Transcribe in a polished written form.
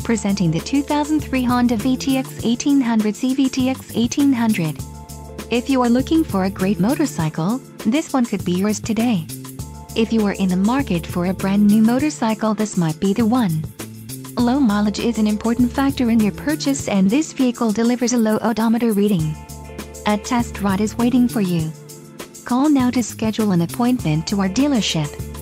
Presenting the 2003 Honda VTX1800C VTX1800. If you are looking for a great motorcycle, this one could be yours today. If you are in the market for a brand new motorcycle, this might be the one. Low mileage is an important factor in your purchase, and this vehicle delivers a low odometer reading. A test ride is waiting for you. Call now to schedule an appointment to our dealership.